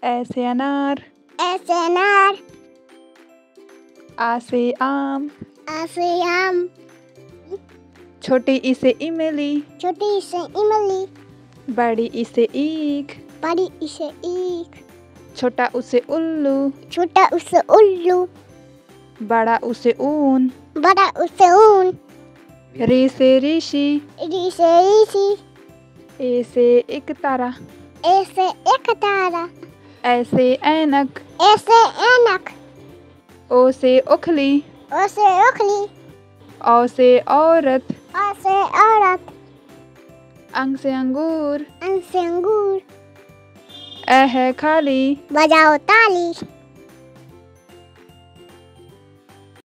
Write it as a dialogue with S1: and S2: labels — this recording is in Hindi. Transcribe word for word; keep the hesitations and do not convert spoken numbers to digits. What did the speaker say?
S1: ए से अनार,
S2: ए से अनार।
S1: आ से आम,
S2: आ से आम।
S1: छोटी ई से इमली,
S2: छोटी ई से इमली।
S1: बड़ी ई से ईख,
S2: बड़ी ई से ईख।
S1: छोटा ऊ से उल्लू,
S2: छोटा ऊ से उल्लू।
S1: बड़ा ऊ से ऊन,
S2: बड़ा ऊ से ऊन।
S1: री से ऋषि,
S2: री से ऋषि।
S1: ए से एक तारा,
S2: ए से एक तारा।
S1: ऐ से ऐनक,
S2: ए से ऐनक।
S1: ओ से ओखली,
S2: ओ से ओखली।
S1: औ से औरत,
S2: औ से औरत।
S1: अंग से अंगूर,
S2: अंग से अंगूर।
S1: ए है खाली,
S2: बजाओ ताली।